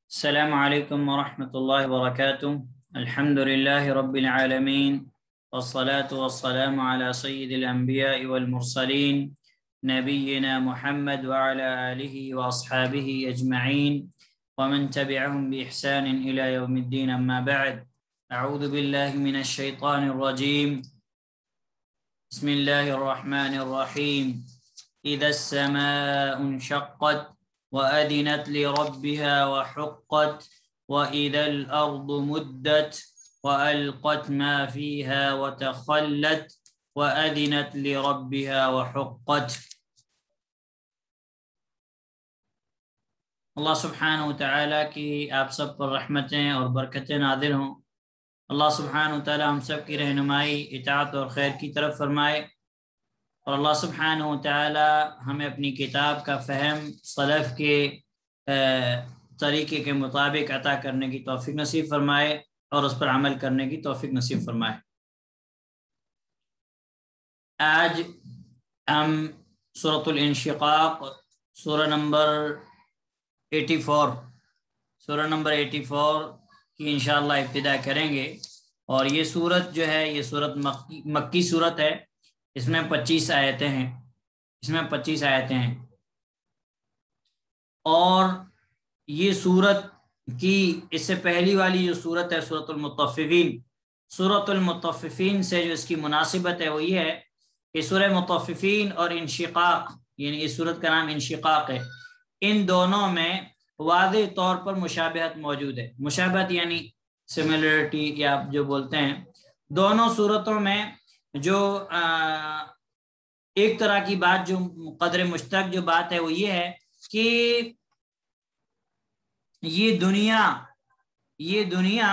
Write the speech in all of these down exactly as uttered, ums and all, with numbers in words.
السلام عليكم ورحمة الله وبركاته. الحمد لله رب العالمين، والصلاة والسلام على سيد الأنبياء والمرسلين نبينا محمد وعلى آله وأصحابه أجمعين ومن تبعهم بإحسان إلى يوم الدين. أما بعد، أعوذ بالله من الشيطان الرجيم. بسم الله الرحمن الرحيم. إذا السماء انشقت وأذنت لربها وحقت وإذا الأرض مدت وألقت ما فيها وتخلت وأذنت لربها وحقت. اللہ سبحانہ وتعالیٰ کی آپ سب پر رحمتیں اور برکتیں نازل ہوں۔ اللہ سبحانہ وتعالیٰ ہم سب کی رہنمائی، اطاعت اور خیر کی طرف فرمائے، اور اللہ سبحانہ وتعالیٰ ہمیں اپنی کتاب کا فہم سلف کے طریقے کے مطابق عطا کرنے کی توفیق نصیب فرمائے اور اس پر عمل کرنے کی توفیق نصیب فرمائے۔ آج ہم سورۃ الانشقاق سورہ نمبر ایٹی فور سورہ نمبر ایٹی فور کی انشاءاللہ ابتدا کریں گے، اور یہ سورت جو ہے یہ سورت مکی مکی سورت ہے۔ اس میں پچیس آیتیں ہیں اس میں پچیس آیتیں ہیں اور یہ سورت کی اس سے پہلی والی جو سورت ہے سورۃ المطففین، سورۃ المطففین سے جو اس کی مناسبت ہے وہ یہ ہے کہ سورہ مطففین اور انشقاق، یعنی اس سورت کا نام انشقاق ہے، ان دونوں میں واضح طور پر مشابہت موجود ہے۔ مشابہت یعنی سملرٹی یا آپ جو بولتے ہیں، دونوں صورتوں میں جو ایک طرح کی بات، جو قدر مشترک جو بات ہے وہ یہ ہے کہ یہ دنیا یہ دنیا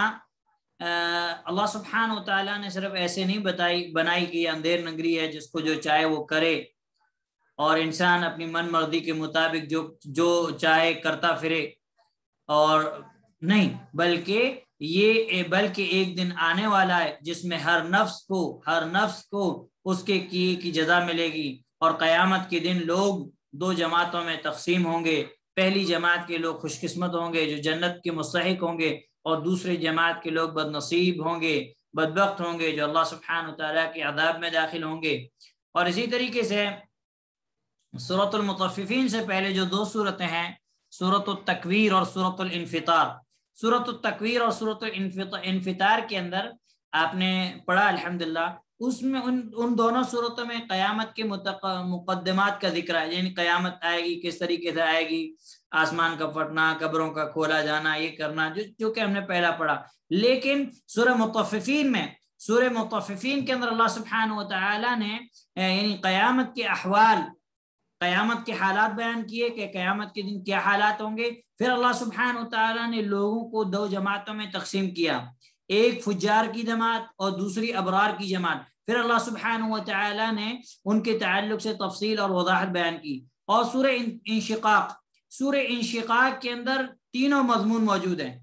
اللہ سبحانہ و تعالیٰ نے صرف ایسے نہیں بتائی بنائی کہ یہ اندھیر نگری ہے جس کو جو چاہے وہ کرے اور انسان اپنی من مرضی کے مطابق جو جو چاہے کرتا پھرے، اور نہیں، بلکہ یہ بلکہ ایک دن آنے والا ہے جس میں ہر نفس کو ہر نفس کو اس کے کیے کی جزا ملے گی، اور قیامت کے دن لوگ دو جماعتوں میں تقسیم ہوں گے۔ پہلی جماعت کے لوگ خوش قسمت ہوں گے جو جنت کے مستحق ہوں گے، اور دوسری جماعت کے لوگ بد نصیب ہوں گے، بدبخت ہوں گے، جو اللہ سبحانہ وتعالیٰ کے عذاب میں داخل ہوں گے۔ اور اسی طریقے سے سورۃ المطففین سے پہلے جو دو صورتیں ہیں، سورۃ التکویر اور سورۃ الانفطار، سورۃ التکویر اور سورۃ الانفطار کے اندر آپ نے پڑھا الحمدللہ، اس میں ان ان دونوں صورتوں میں قیامت کے مقدمات کا ذکر ہے، یعنی قیامت آئے گی، کس طریقے سے آئے گی، آسمان کا پھٹنا، قبروں کا کھولا جانا، یہ کرنا جو جو کہ ہم نے پہلا پڑھا۔ لیکن سورہ مطففین میں سورہ مطففین کے اندر اللہ سبحانہ وتعالی نے یعنی قیامت کے احوال، قیامت کے حالات بیان کیے کہ قیامت کے دن کیا حالات ہوں گے۔ پھر اللہ سبحانہ وتعالی نے لوگوں کو دو جماعتوں میں تقسیم کیا، ایک فجار کی جماعت اور دوسری ابرار کی جماعت۔ پھر اللہ سبحانہ وتعالی نے ان کے تعلق سے تفصیل اور وضاحت بیان کی۔ اور سورہ انشقاق سورہ انشقاق کے اندر تینوں مضمون موجود ہیں۔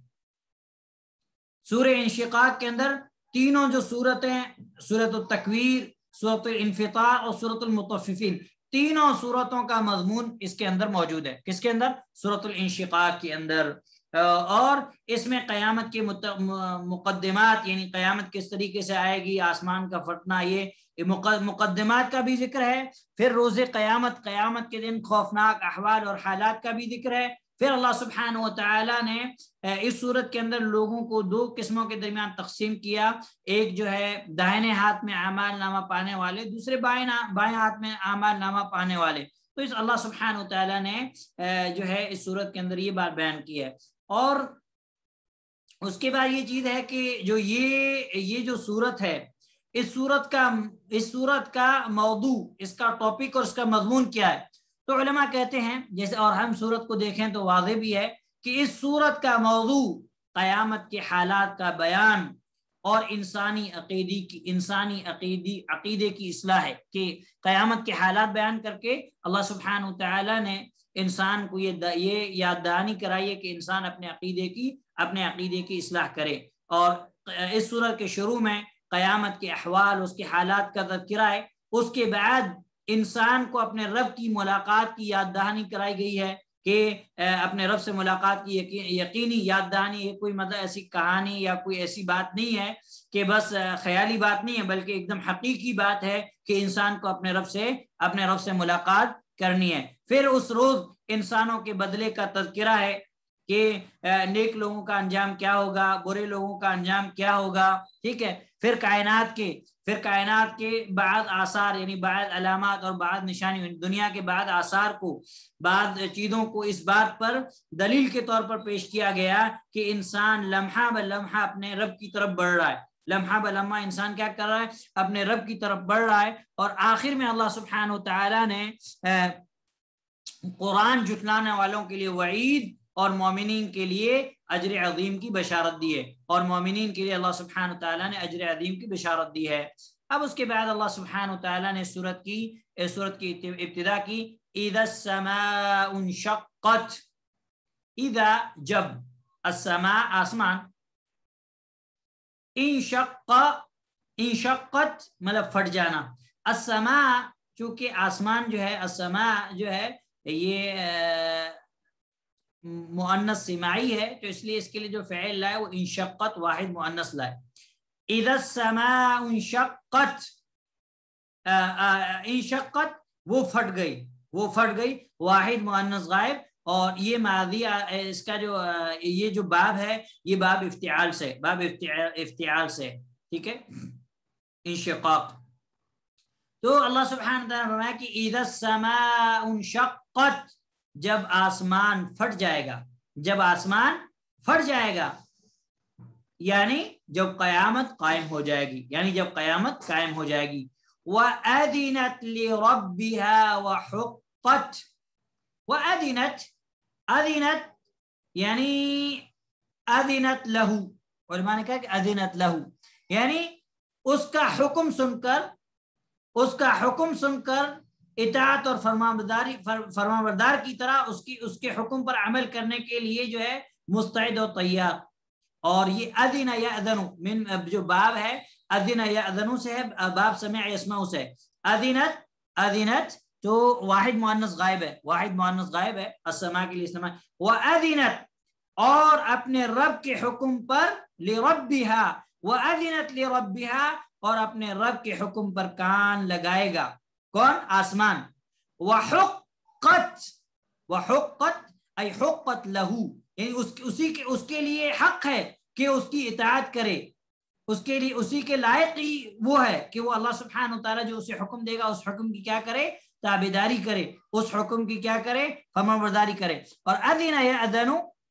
سورہ انشقاق کے اندر تینوں جو صورتیں، سورۃ التکویر، سورۃ الانفطار اور سورۃ المطففین، تینوں صورتوں کا مضمون اس کے اندر موجود ہے۔ کس کے اندر؟ سورۃ الانشقاق کے اندر۔ اور اس میں قیامت کے مقدمات، یعنی قیامت کس طریقے سے آئے گی، آسمان کا پھٹنا، یہ مقدمات کا بھی ذکر ہے۔ پھر روز قیامت، قیامت کے دن خوفناک احوال اور حالات کا بھی ذکر ہے۔ پھر اللہ سبحانہ وتعالی نے اس صورت کے اندر لوگوں کو دو قسموں کے درمیان تقسیم کیا، ایک جو ہے دائیں ہاتھ میں اعمال نامہ پانے والے، دوسرے بائیں بائیں ہاتھ میں اعمال نامہ پانے والے۔ تو اس اللہ سبحانہ وتعالی نے جو ہے اس صورت کے اندر یہ بات بیان کی ہے۔ اور اس کے بعد یہ چیز ہے کہ جو یہ یہ جو صورت ہے، اس صورت کا اس صورت کا موضوع، اس کا ٹاپک اور اس کا مضمون کیا ہے؟ تو علماء کہتے ہیں، جیسے اور ہم صورت کو دیکھیں تو واضح بھی ہے کہ اس صورت کا موضوع قیامت کے حالات کا بیان اور انسانی عقیدی کی انسانی عقیدی عقیدے کی اصلاح ہے، کہ قیامت کے حالات بیان کر کے اللہ سبحانہ وتعالی نے انسان کو یہ یہ یاد دہانی کرائی ہے کہ انسان اپنے عقیدے کی اپنے عقیدے کی اصلاح کرے۔ اور اس سورت کے شروع میں قیامت کے احوال، اس کے حالات کا تذکرہ ہے۔ اس کے بعد انسان کو اپنے رب کی ملاقات کی یاد دہانی کرائی گئی ہے، کہ اپنے رب سے ملاقات کی یقینی یاد دہانی، یہ کوئی مطلب ایسی کہانی یا کوئی ایسی بات نہیں ہے کہ بس خیالی بات نہیں ہے، بلکہ ایک دم حقیقی بات ہے کہ انسان کو اپنے رب سے اپنے رب سے ملاقات کرنی ہے۔ پھر اس روز انسانوں کے بدلے کا تذکرہ ہے کہ نیک لوگوں کا انجام کیا ہوگا، برے لوگوں کا انجام کیا ہوگا، ٹھیک ہے۔ پھر کائنات کے پھر کائنات کے بعض آثار یعنی بعض علامات اور بعض نشانی، دنیا کے بعض آثار کو، بعض چیزوں کو اس بات پر دلیل کے طور پر پیش کیا گیا کہ انسان لمحہ بہ لمحہ اپنے رب کی طرف بڑھ رہا ہے، لمحہ بہ لمحہ انسان کیا کر رہا ہے، اپنے رب کی طرف بڑھ رہا ہے۔ اور آخر میں اللہ سبحانہ وتعالی نے قرآن جھٹلانے والوں کے لیے وعید اور مومنین کے لیے اجر عظیم کی بشارت دی ہے، اور مومنین کے لیے اللہ سبحانہ وتعالی نے اجر عظیم کی بشارت دی ہے۔ اب اس کے بعد اللہ سبحانہ وتعالی نے سورت کی سورت کی ابتدا کی اذا السماء انشقت، اذا جب، السماء آسمان، انشق انشقت مطلب پھٹ جانا، السماء چونکہ آسمان جو ہے، السماء جو ہے یہ مؤنث سماعی ہے، تو اس لیے اس کے لیے جو فعل لائے وہ انشقت واحد مؤنث لائے۔ اذا السماء انشقت، انشقت وہ پھٹ گئی، وہ پھٹ گئی، واحد مؤنث غائب، اور یہ ماضی اس کا جو یہ جو باب ہے یہ باب افتعال سے باب افتعال سے ٹھیک ہے، انشقاق۔ تو اللہ سبحانہ وتعالی نے فرمایا کہ اذا السماء انشقت، جب آسمان پھٹ جائے گا، جب آسمان پھٹ جائے گا، یعنی جب قیامت قائم ہو جائے گی، یعنی جب قیامت قائم ہو جائے گی۔ وَأَذِنَتْ لِرَبِّهَا وَحُقَّتْ، وَأَذِنَتْ، اذنت یعنی اذنت لہو، علماء نے کہا کہ اذنت لہو یعنی اس کا حکم سن کر اس کا حکم سن کر اطاعت اور فرمانبرداری فرمانبردار کی طرح اس کی اس کے حکم پر عمل کرنے کے لیے جو ہے مستعد و تیار۔ اور یہ اذن یاذن من جو باب ہے، اذن یاذن سے ہے، باب سمع یسمع سے، اذنت اذنت تو واحد مؤنث غائب ہے، واحد مؤنث غائب ہے، السماء کے لیے سماء، وَأَذِنَتْ اور اپنے رب کے حکم پر، لِرَبِّهَا وَأَذِنَتْ لِرَبِّهَا اور اپنے رب کے حکم پر کان لگائے گا، کون؟ آسمان۔ وَحُقَّتْ وَحُقَّتْ ای حقت لہو یعنی اس اسی کے اس کے لیے حق ہے کہ اس کی اطاعت کرے، اس کے لیے اسی کے لائق ہی وہ ہے کہ وہ اللہ سبحانہ وتعالی جو اسے حکم دے گا اس حکم کی کیا کرے؟ تابعداری کرے، اس حکم کی کیا کرے؟ فرمانبرداری کرے۔ اور اذن یاذن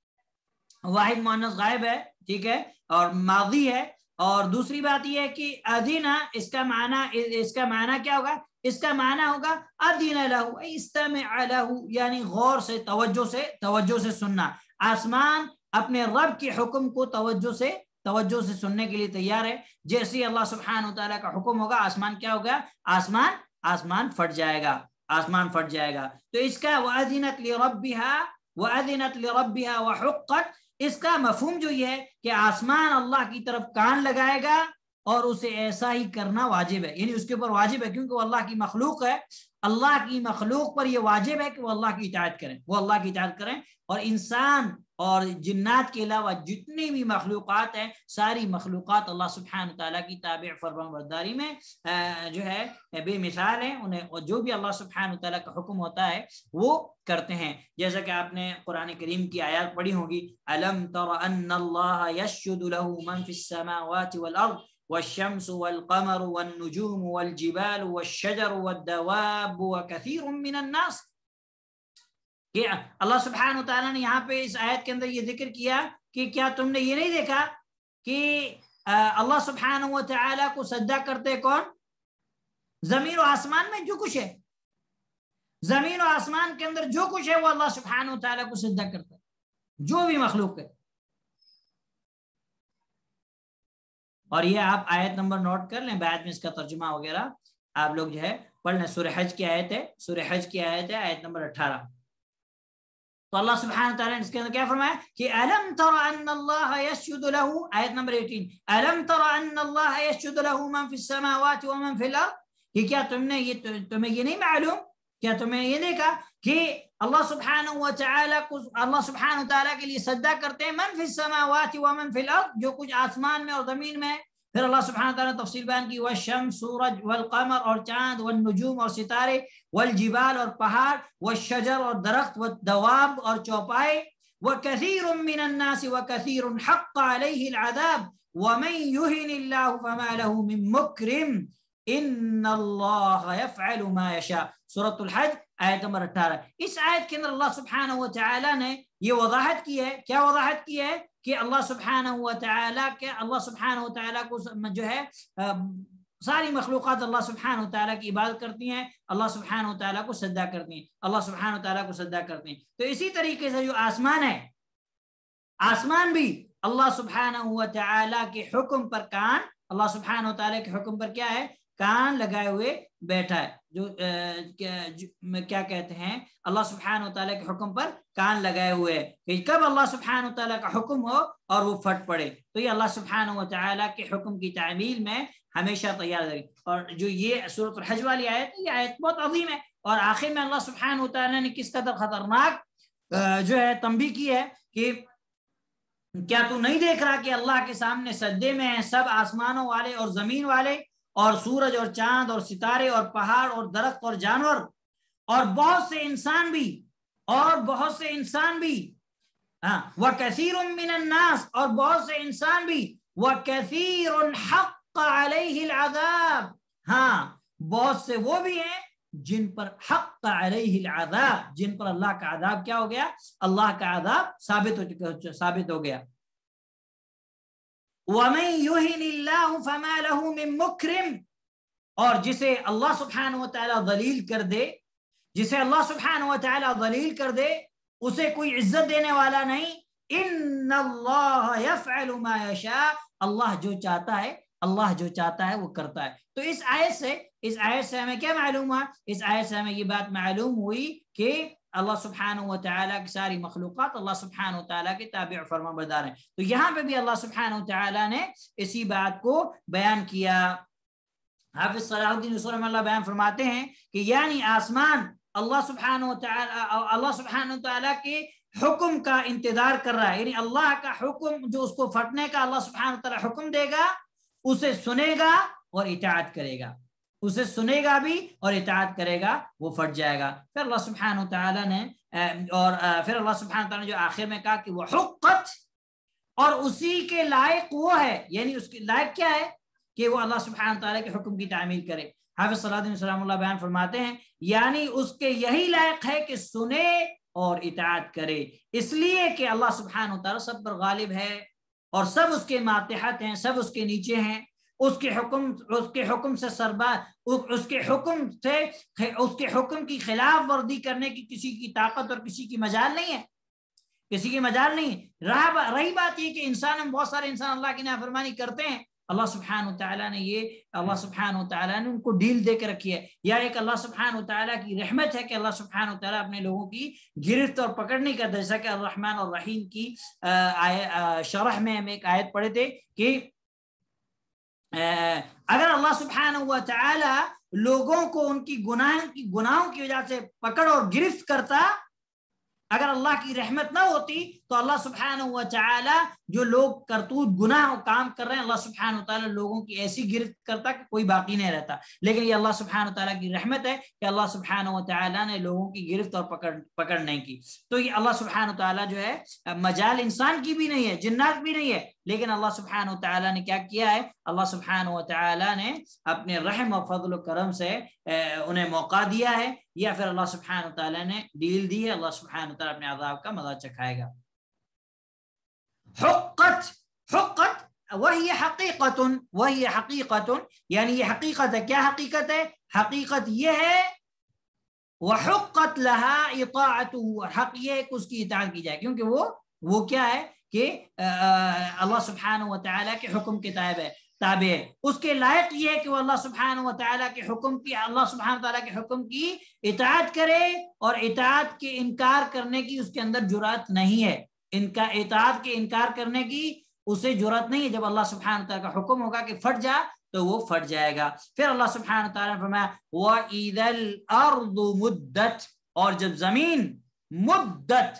واحد مؤنث غائب ہے، ٹھیک ہے، اور ماضی ہے۔ اور دوسری بات یہ ہے کہ اذن اس کا معنی اس کا معنی کیا ہوگا؟ اس کا معنی ہوگا اذن لہو ای استمع لہو یعنی غور سے، توجہ سے توجہ سے سننا۔ آسمان اپنے رب کے حکم کو توجہ سے توجہ سے سننے کے لیے تیار ہے۔ جیسے اللہ سبحانہ وتعالی کا حکم ہوگا آسمان کیا ہوگا؟ آسمان آسمان پھٹ جائے گا، آسمان پھٹ جائے گا۔ تو اس کا وَأَذِنَتْ لِرَبِّهَا وَأَذِنَتْ لِرَبِّهَا وَحُقَّتْ اس کا مفہوم جو یہ ہے کہ آسمان اللہ کی طرف کان لگائے گا اور اسے ایسا ہی کرنا واجب ہے، یعنی اس کے اوپر واجب ہے کیونکہ وہ اللہ کی مخلوق ہے، اللہ کی مخلوق پر یہ واجب ہے کہ وہ اللہ کی اطاعت کریں، وہ اللہ کی اطاعت کریں۔ اور انسان اور جنات کے علاوہ جتنی بھی مخلوقات ہیں، ساری مخلوقات اللہ سبحانہ تعالیٰ کی تابع فرمان برداری میں جو ہے بے مثال ہیں، انہیں جو بھی اللہ سبحانہ تعالیٰ کا حکم ہوتا ہے وہ کرتے ہیں۔ جیسا کہ آپ نے قرآن کریم کی آیات پڑھی ہوگی، أَلَمْ تَرَ أَنَّ اللَّهَ يَسْجُدُ لَهُ مَنْ فِي السَّمَاوَاتِ وَالْأَرْضِ وَالشَّمْسُ وَالْقَمَرُ وَالنُّجُومُ وَالْجِبَالُ وَالشَّجَرُ وَالدَّوَابُ وَكَثِيرٌ مِّنَ النَّاسِ کہ اللہ سبحانہ وتعالیٰ نے یہاں پہ اس آیت کے اندر یہ ذکر کیا کہ کیا تم نے یہ نہیں دیکھا کہ اللہ سبحانہ وتعالیٰ کو سجدہ کرتے کون؟ زمین و آسمان میں جو کچھ ہے، زمین و آسمان کے اندر جو کچھ ہے وہ اللہ سبحانہ وتعالیٰ کو سجدہ کرتا ہے، جو بھی مخلوق ہے۔ اور یہ آپ آیت نمبر نوٹ کر لیں، بعد میں اس کا ترجمہ وغیرہ آپ لوگ جو ہے پڑھ لیں۔ سورہ حج کی آیت ہے، سورہ حج کی آیت ہے، آیت نمبر اٹھارہ۔ تو اللہ سبحانہ تعالیٰ نے اس کے اندر کیا فرمایا کہ أَلَمْ تَرَ أَنَّ اللَّهَ يَسْجُدُ لَهُ، آیت نمبر اٹھارہ، أَلَمْ تَرَ أَنَّ اللَّهَ يَسْجُدُ لَهُ مَنْ فِي السَّمَاوَاتِ وَمَنْ فِي الْأَرْضِ کہ کیا تم نے یہ تمہیں یہ نہیں معلوم، کیا تمہیں یہ دیکھا کہ اللہ سبحانہ و تعالیٰ کو اللہ سبحانہ و تعالیٰ کے لیے سجدہ کرتے ہیں من فی السماوات و من فی الارض، جو کچھ آسمان میں اور زمین میں ہے. پھر اللہ سبحانہ و تعالیٰ نے تفصیل بیان کی والشمس سورج والقمر اور چاند والنجوم اور ستارے والجبال اور پہاڑ والشجر اور درخت والدواب اور چوپائے وكثير من الناس وكثير حق عليه العذاب ومن يهن الله فما له من مكرم ان اللہ یفعل ما یشاء. سورۃ الحج آیت نمبر اٹھارہ. اس آیت کے اندر اللہ سبحانہ و تعالی نے یہ وضاحت کی ہے. کیا وضاحت کی ہے؟ کہ اللہ سبحانہ و تعالی کے اللہ سبحانہ و تعالی کو جو ہے ساری مخلوقات اللہ سبحانہ و تعالیٰ کی عبادت کرتی ہیں، اللہ سبحانہ و تعالیٰ کو سجدہ کرتی ہیں، اللہ سبحانہ و تعالیٰ کو سجدہ کرتی ہیں. تو اسی طریقے سے جو آسمان ہے، آسمان بھی اللہ سبحانہ و تعالیٰ کے حکم پر کان اللہ سبحانہ و تعالیٰ کے حکم پر کیا ہے؟ کان لگائے ہوئے بیٹھا ہے. جو کیا کہتے ہیں؟ اللہ سبحانہ و تعالیٰ کے حکم پر کان لگائے ہوئے ہے کہ کب اللہ سبحانہ و تعالیٰ کا حکم ہو اور وہ پھٹ پڑے. تو یہ اللہ سبحانہ و تعالیٰ کے حکم کی تعمیل میں ہمیشہ تیار رہے. اور جو یہ سورۃ الحج والی آیت ہے، یہ آیت بہت عظیم ہے. اور آخر میں اللہ سبحانہ و تعالیٰ نے کس قدر خطرناک جو ہے تنبیہ کی ہے کہ کیا تو نہیں دیکھ رہا کہ اللہ کے سامنے سجدے میں ہیں سب آسمانوں والے اور زمین والے اور سورج اور چاند اور ستارے اور پہاڑ اور درخت اور جانور اور بہت سے انسان بھی اور بہت سے انسان بھی ہاں وَكَثِيرٌ مِّنَ النَّاسِ اور بہت سے انسان بھی وَكَثِيرٌ حَقَّ عَلَيْهِ الْعَذَابِ ہاں بہت سے وہ بھی ہیں جن پر حق علیہ العذاب، جن پر اللہ کا عذاب کیا ہو گیا؟ اللہ کا عذاب ثابت ہو ثابت ہو گیا. وَمَن يُهِنِ اللَّهُ فَمَا لَهُ مِن مُكْرِمٍ اور جسے اللہ سبحانہ و تعالیٰ ذلیل کر دے، جسے اللہ سبحانہ و تعالیٰ ذلیل کر دے اسے کوئی عزت دینے والا نہیں. ان اللہ یفعل ما یشاء اللہ جو چاہتا ہے اللہ جو چاہتا ہے وہ کرتا ہے. تو اس آیت سے اس آیت سے ہمیں کیا معلوم ہوا؟ اس آیت سے ہمیں یہ بات معلوم ہوئی کہ اللہ سبحانہ و تعالیٰ کی ساری مخلوقات اللہ سبحانہ و تعالیٰ کے تابع فرما بردار ہیں. تو یہاں پہ بھی اللہ سبحانہ و تعالیٰ نے اسی بات کو بیان کیا. حافظ صلاح الدین رحمہ اللہ بیان فرماتے ہیں کہ یعنی آسمان اللہ سبحانہ و تعالیٰ اللہ سبحانہ و تعالیٰ کے حکم کا انتظار کر رہا ہے. یعنی اللہ کا حکم جو اس کو پھٹنے کا اللہ سبحانہ و تعالیٰ حکم دے گا اسے سنے گا اور اطاعت کرے گا، اسے سنے گا بھی اور اطاعت کرے گا، وہ پھٹ جائے گا. پھر اللہ سبحانہ و تعالیٰ نے اور پھر اللہ سبحانہ و تعالیٰ نے جو آخر میں کہا کہ وہ حقت اور اسی کے لائق وہ ہے، یعنی اس کے لائق کیا ہے کہ وہ اللہ سبحانہ و تعالیٰ کے حکم کی تعمیل کرے. حافظ صلاح الدین سلام اللہ بیان فرماتے ہیں یعنی اس کے یہی لائق ہے کہ سنے اور اطاعت کرے، اس لیے کہ اللہ سبحانہ و تعالیٰ سب پر غالب ہے اور سب اس کے ماتحت ہیں، سب اس کے نیچے ہیں. اس کے حکم اس کے حکم سے سربا اس کے حکم سے اس کے حکم کی خلاف ورزی کرنے کی کسی کی طاقت اور کسی کی مجال نہیں ہے، کسی کی مجال نہیں. رہی بات یہ کہ انسان بہت سارے انسان اللہ کی نافرمانی کرتے ہیں، اللہ سبحانہ و تعالیٰ نے یہ اللہ سبحانہ و تعالیٰ نے ان کو ڈیل دے کے رکھی ہے. یا ایک اللہ سبحانہ و تعالیٰ کی رحمت ہے کہ اللہ سبحانہ و تعالیٰ اپنے لوگوں کی گرفت اور پکڑ نہیں کرتا. جیسا کہ الرحمن اور الرحیم کی شرح میں ہم ایک آیت پڑھے تھے کہ اگر اللہ سبحانہ و تعالی لوگوں کو ان کی گناہ کی گناہوں کی وجہ سے پکڑ اور گرفت کرتا، اگر اللہ کی رحمت نہ ہوتی تو اللہ سبحانہ و تعالی جو لوگ کرتوت گناہ اور کام کر رہے ہیں اللہ سبحانہ و تعالی لوگوں کی ایسی گرفت کرتا کہ کوئی باقی نہیں رہتا. لیکن یہ اللہ سبحانہ و تعالی کی رحمت ہے کہ اللہ سبحانہ و تعالی نے لوگوں کی گرفت اور پکڑ پکڑ نہیں کی. تو یہ اللہ سبحانہ و تعالی جو ہے مجال انسان کی بھی نہیں ہے، جنات بھی نہیں ہے، لیکن اللہ سبحانہ و تعالی نے کیا کیا ہے؟ اللہ سبحانہ و تعالی نے اپنے رحم و فضل و کرم سے انہیں موقع دیا ہے، یا پھر اللہ سبحانہ و تعالی نے ڈیل دی ہے، اللہ سبحانہ و تعالی اپنے عذاب کا مزہ چکھائے گا. حقت حقت وہی حقیقت وہی حقیقت یعنی یہ حقیقت ہے. کیا حقیقت ہے؟ حقیقت یہ ہے وحقت لها اطاعته، حق یہ ہے کہ اس کی اطاعت کی جائے، کیونکہ وہ وہ کیا ہے کہ اللہ سبحانہ و تعالیٰ کے حکم کے تابع ہے تابع ہے. اس کے لائق یہ ہے کہ وہ اللہ سبحانہ و تعالیٰ کے حکم کی اللہ سبحانہ و تعالیٰ کے حکم کی اطاعت کرے، اور اطاعت کے انکار کرنے کی اس کے اندر جرات نہیں ہے. ان کا اطاعت کے انکار کرنے کی اسے جرات نہیں ہے. جب اللہ سبحانہ و تعالیٰ کا حکم ہوگا کہ پھٹ جا تو وہ پھٹ جائے گا. پھر اللہ سبحانہ و تعالیٰ نے فرمایا وَإِذَا الْأَرْضُ مُدَّتْ اور جب زمین مدت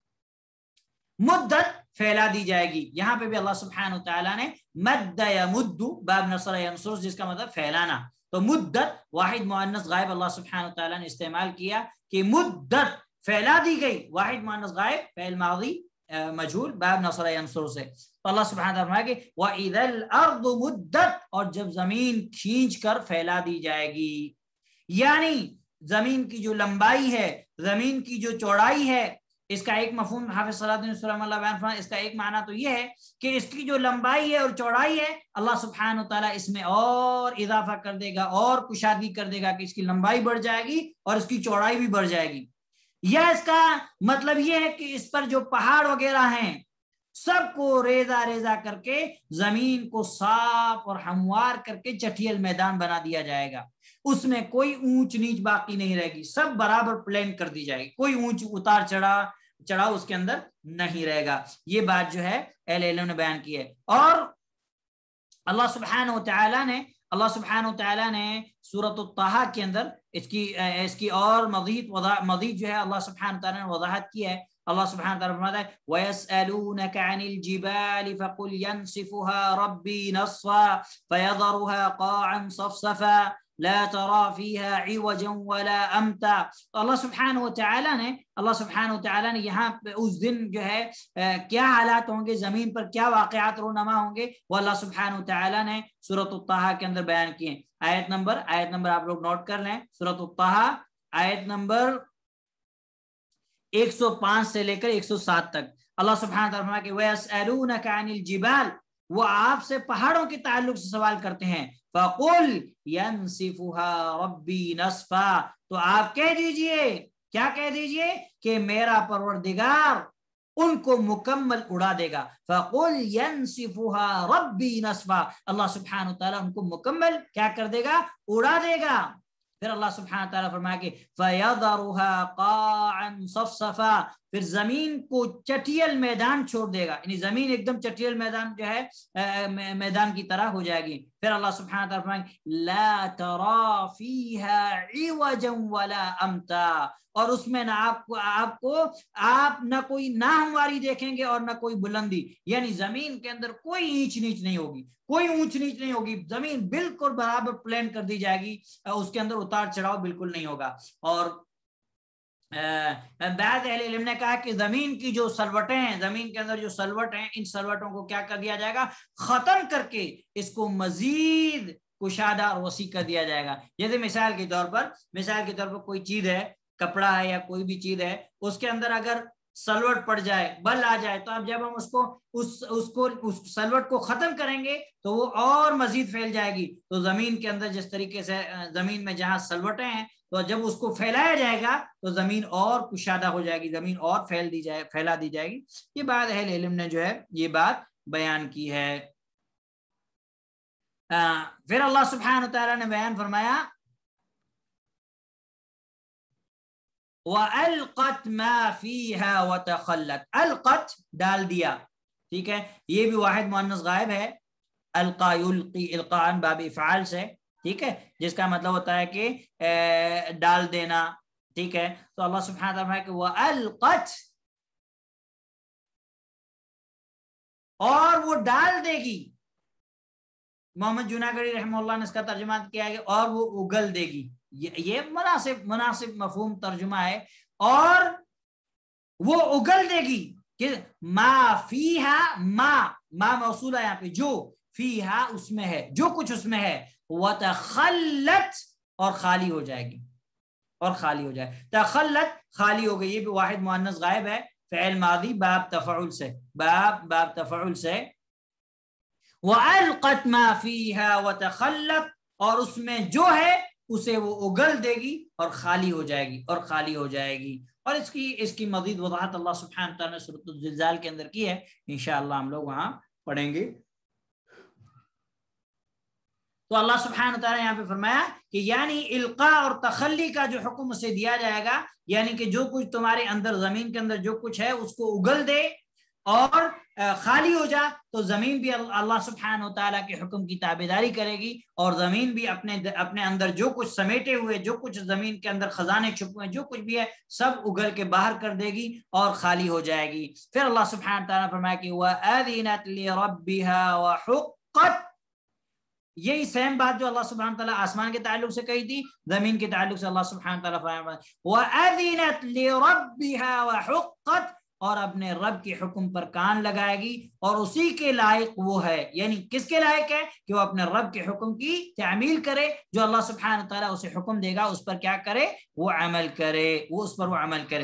مدت پھیلا دی جائے گی. یہاں پہ بھی اللہ سبحانہ وتعالیٰ نے مد یمد باب نصر ینصر جس کا مطلب پھیلانا, تو مدت واحد مؤنث غائب اللہ سبحانہ وتعالیٰ نے استعمال کیا کہ مدت پھیلا دی گئی, واحد مؤنث غائب فعل ماضی مجہول باب نصر ینصر سے. تو اللہ سبحانہ وتعالیٰ فرمایا کہ وَإِذَا الْأَرْضُ مُدَّتْ, اور جب زمین کھینچ کر پھیلا دی جائے گی, یعنی زمین کی جو لمبائی ہے, زمین کی جو چوڑائی ہے, اس کا ایک مفہوم حافظ صلاح الدین سلام اللہ بیان فرمائے, اس کا ایک معنی تو یہ ہے کہ اس کی جو لمبائی ہے اور چوڑائی ہے اللہ سبحانہ وتعالیٰ اس میں اور اضافہ کر دے گا اور کشادگی کر دے گا کہ اس کی لمبائی بڑھ جائے گی اور اس کی چوڑائی بھی بڑھ جائے گی. یا اس کا مطلب یہ ہے کہ اس پر جو پہاڑ وغیرہ ہیں سب کو ریزہ ریزہ کر کے زمین کو صاف اور ہموار کر کے چٹھیل میدان بنا دیا جائے گا, اس میں کوئی اونچ نیچ باقی نہیں رہے گی, سب برابر پلین کر دی جائے گی, کوئی اونچ اتار چڑھا چڑھاؤ اس کے اندر نہیں رہے گا. یہ بات جو ہے اہل علم نے بیان کی ہے. اور اللہ سبحانہ وتعالی نے اللہ سبحانہ وتعالی نے سورۃ الطٰہٰ کے اندر اس کی اس کی اور مزید مزید جو ہے اللہ سبحانہ وتعالی نے وضاحت کی ہے. اللہ سبحانہ وتعالی فرماتا ہے وَيَسْأَلُونَكَ عَنِ الْجِبَالِ فَقُلْ يَنْسِفُهَا رَبِّي نَسْفًا فَيَذَرُهَا قَاعًا صَفْصَفًا لا ترى فيها عوجا ولا امتا. تو اللہ سبحانہ وتعالی نے اللہ سبحانہ وتعالی نے یہاں پہ اس دن جو ہے کیا حالات ہوں گے, زمین پر کیا واقعات رونما ہوں گے, وہ اللہ سبحانہ وتعالی نے سورۃ الطٰہٰ کے اندر بیان کیے. آیت نمبر آیت نمبر آپ لوگ نوٹ کر لیں, سورۃ الطٰہٰ آیت نمبر ایک سو پانچ سے لے کر ایک سو سات تک. اللہ سبحانہ وتعالی فرمایا کہ وَيَسْأَلُونَكَ عَنِ الْجِبَالِ, وہ آپ سے پہاڑوں کے تعلق سے سوال کرتے ہیں. فَقُلْ يَنْسِفُهَا رَبِّي نَسْفًا, تو آپ کہہ دیجئے, کیا کہہ دیجئے کہ میرا پروردگار ان کو مکمل اڑا دے گا. فَقُلْ يَنْسِفُهَا رَبِّي نَسْفًا, اللہ سبحانہ وتعالیٰ ان کو مکمل کیا کر دے گا, اڑا دے گا. پھر اللہ سبحانہ وتعالیٰ فرمایا کہ فَيَذَرُهَا قَاعًا صَفْصَفًا, پھر زمین کو چٹیل میدان چھوڑ دے گا, یعنی زمین ایک دم چٹیل میدان جو ہے میدان کی طرح ہو جائے گی. پھر اللہ سبحانہ وتعالیٰ فرمائیں لا ترى فيها عوجا ولا امتا, اور اس میں نہ آپ کو آپ کو آپ نہ کوئی ناہمواری دیکھیں گے اور نہ کوئی بلندی, یعنی زمین کے اندر کوئی اونچ نیچ نہیں ہوگی, کوئی اونچ نیچ نہیں ہوگی, زمین بالکل برابر پلین کر دی جائے گی, اس کے اندر اتار چڑھاؤ بالکل نہیں ہوگا. اور بعض اہل علم نے کہا کہ زمین کی جو سلوٹیں ہیں, زمین کے اندر جو سلوٹ ہیں, ان سلوٹوں کو کیا کر دیا جائے گا, ختم کر کے اس کو مزید کشادہ اور وسیع کر دیا جائے گا. جیسے مثال کے طور پر مثال کے طور پر کوئی چیز ہے, کپڑا ہے یا کوئی بھی چیز ہے, اس کے اندر اگر سلوٹ پڑ جائے, بل آ جائے, تو اب جب ہم اس کو اس اس کو اس سلوٹ کو ختم کریں گے تو وہ اور مزید پھیل جائے گی. تو زمین کے اندر جس طریقے سے زمین میں جہاں سلوٹیں ہیں, تو جب اس کو پھیلایا جائے گا تو زمین اور کشادہ ہو جائے گی, زمین اور پھیل دی جائے پھیلا دی جائے گی. یہ بات اہل علم نے جو ہے یہ بات بیان کی ہے. پھر اللہ سبحانہ وتعالی نے بیان فرمایا وَأَلْقَتْ مَا فِيهَا وَتَخَلَّتْ, القت ڈال دیا, ٹھیک ہے, یہ بھی واحد مؤنث غائب ہے, القا یلقی القاء باب افعال سے, ٹھیک ہے, جس کا مطلب ہوتا ہے کہ ڈال دینا, ٹھیک ہے. تو اللہ سبحانہ وتعالی کہ وَأَلْقَتْ, اور وہ ڈال دے گی. محمد جوناگڑی رحمہ اللہ نے اس کا ترجمہ کیا ہے اور وہ اگل دے گی. یہ مناسب مناسب مفہوم ترجمہ ہے. اور وہ اگل دے گی کہ ما فیہا, ما ما موصول ہے یہاں پہ, جو فیہا اس میں ہے, جو کچھ اس میں ہے, وتخلت, اور خالی ہو جائے گی, اور خالی ہو جائے. تخلت خالی ہو گئی, یہ بھی واحد مؤنث غائب ہے, فعل ماضی باب تفعل سے, باب باب تفعل سے. وَأَلْقَتْ مَا فِيهَا وَتَخَلَّتْ, اور اس میں جو ہے اسے وہ اگل دے گی اور خالی ہو جائے گی, اور خالی ہو جائے گی. اور اس کی اس کی مزید وضاحت اللہ سبحانہ تعالیٰ نے سورۃ الزلزال کے اندر کی ہے, انشاءاللہ ہم لوگ وہاں پڑھیں گے. تو اللہ سبحانہ تعالیٰ یہاں پہ فرمایا کہ یعنی القاء اور تخلی کا جو حکم اسے دیا جائے گا, یعنی کہ جو کچھ تمہارے اندر زمین کے اندر جو کچھ ہے اس کو اگل دے, اور خالی ہو جا تو زمین بھی اللہ سبحانہ وتعالیٰ کے حکم کی تابعداری کرے گی، اور زمین بھی اپنے اپنے اندر جو کچھ سمیٹے ہوئے، جو کچھ زمین کے اندر خزانے چھپے ہوئے، جو کچھ بھی ہے سب اگل کے باہر کر دے گی اور خالی ہو جائے گی۔ پھر اللہ سبحانہ وتعالیٰ فرمایا کہ وَأَذِنَتْ لِرَبِّهَا وَحُقَّتْ، یہی سیم بات جو اللہ سبحانہ تعالیٰ آسمان کے تعلق سے کہی تھی، زمین کے تعلق سے اللہ سبحانہ تعالیٰ فرمایا وَأَذِنَتْ لِرَبِّهَا وَحُقَّتْ، اور اپنے رب کے حکم پر کان لگائے گی، اور اسی کے لائق وہ ہے، یعنی کس کے لائق ہے کہ وہ اپنے رب کے حکم کی تعمیل کرے، جو اللہ سبحانہ تعالیٰ اسے حکم دے گا اس پر کیا کرے، وہ عمل کرے، وہ اس پر وہ عمل کرے۔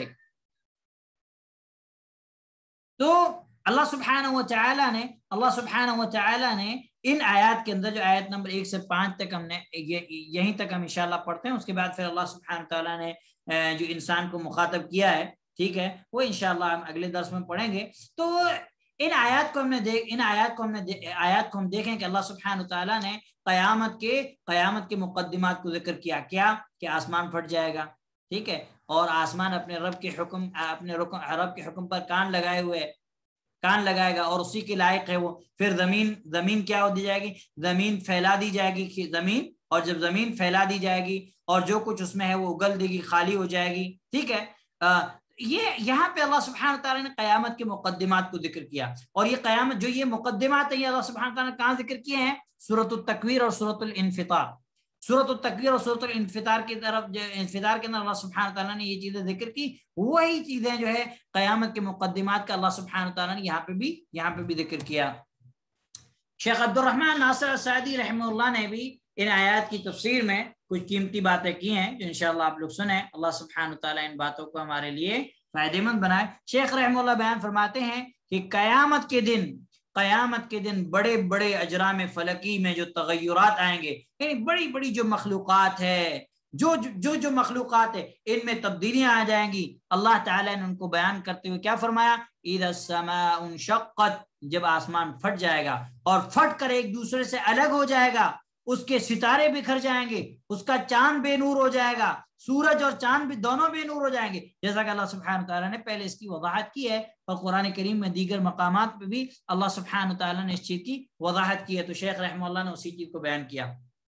تو اللہ سبحانہ و تعالیٰ نے اللہ سبحانہ و تعالیٰ نے ان آیات کے اندر جو آیت نمبر ایک سے پانچ تک ہم نے یہیں تک ہم انشاءاللہ پڑھتے ہیں، اس کے بعد پھر اللہ سبحانہ و تعالیٰ نے جو انسان کو مخاطب کیا ہے، ٹھیک ہے، وہ انشاءاللہ ہم اگلے درس میں پڑھیں گے۔ تو ان آیات کو ہم نے دیکھ ان آیات کو ہم نے آیات کو ہم دیکھیں کہ اللہ سبحانہ و تعالیٰ نے قیامت کے قیامت کے مقدمات کو ذکر کیا، کیا کہ آسمان پھٹ جائے گا، ٹھیک ہے، اور آسمان اپنے رب کے حکم اپنے رب کے حکم پر کان لگائے ہوئے کان لگائے گا اور اسی کے لائق ہے وہ۔ پھر زمین زمین کیا ہو دی جائے گی، زمین پھیلا دی جائے گی زمین، اور جب زمین پھیلا دی جائے گی اور جو کچھ اس میں ہے وہ اگل دے گی، خالی ہو جائے گی، ٹھیک ہے۔ آ, یہ یہاں پہ اللہ سبحانہ تعالیٰ نے قیامت کے مقدمات کو ذکر کیا، اور یہ قیامت جو یہ مقدمات ہیں یہ اللہ سبحانہ تعالیٰ نے کہاں ذکر کیے ہیں، سورۃ التکویر اور سورۃ الانفطار۔ سورۃ التکویر اور سورۃ الانفطار کی طرف انفطار کے اندر اللہ سبحانہ تعالیٰ نے یہ چیزیں ذکر کی، وہی چیزیں جو ہے قیامت کے مقدمات کا اللہ سبحانہ تعالیٰ نے یہاں پہ بھی یہاں پہ بھی ذکر کیا۔ شیخ عبد الرحمن ناصر السعدی رحمہ اللہ نے بھی ان آیات کی تفسیر میں کچھ قیمتی باتیں کی ہیں جو انشاءاللہ آپ لوگ سنیں، اللہ سبحانہ تعالیٰ ان باتوں کو ہمارے لیے فائدہ مند بنائے۔ شیخ رحمہ اللہ بیان فرماتے ہیں کہ قیامت کے دن قیامت کے دن بڑے بڑے اجرام فلکی میں جو تغیرات آئیں گے، یعنی بڑی بڑی جو مخلوقات ہے، جو جو جو مخلوقات ہے ان میں تبدیلیاں آ جائیں گی۔ اللہ تعالیٰ نے ان کو بیان کرتے ہوئے کیا فرمایا، اذا السماء انشقت، جب آسمان پھٹ جائے گا اور پھٹ کر ایک دوسرے سے الگ ہو جائے گا، اس کے ستارے بکھر جائیں گے، اس کا چاند بے نور ہو جائے گا، سورج اور چاند بھی دونوں بے نور ہو جائیں گے، جیسا کہ اللہ سبحانہ تعالیٰ نے پہلے اس کی وضاحت کی ہے، اور قرآن کریم میں دیگر مقامات پہ بھی اللہ سبحانہ تعالیٰ نے اس چیز کی وضاحت کی ہے۔ تو شیخ رحمہ اللہ نے اسی چیز کو بیان کیا۔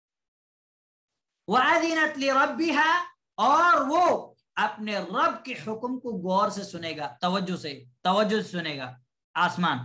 وَأَذِنَتْ لِرَبِّهَا، اور وہ اپنے رب کے حکم کو غور سے سنے گا، توجہ سے توجہ سے سنے گا، آسمان